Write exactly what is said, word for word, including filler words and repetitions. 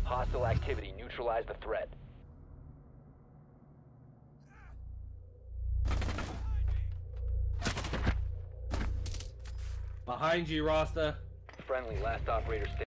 Hostile activity. Neutralize the threat. Behind you, Rasta. Friendly, last operator standing.